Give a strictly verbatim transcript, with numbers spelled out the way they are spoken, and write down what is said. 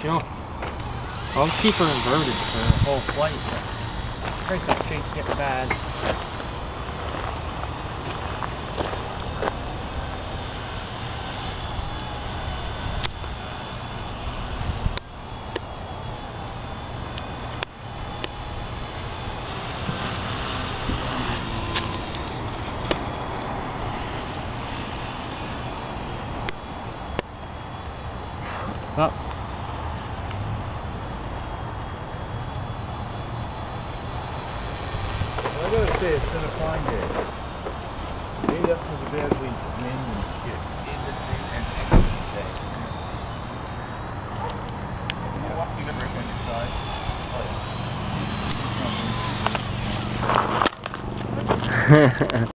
you know. I'll keep her inverted for the whole flight. Right, that shape's getting bad. Up. I gotta say, it's been a fine day. Made up for the bad week, wind and shit. Industry and exercise. You walk the brick on your side. Oh, yeah.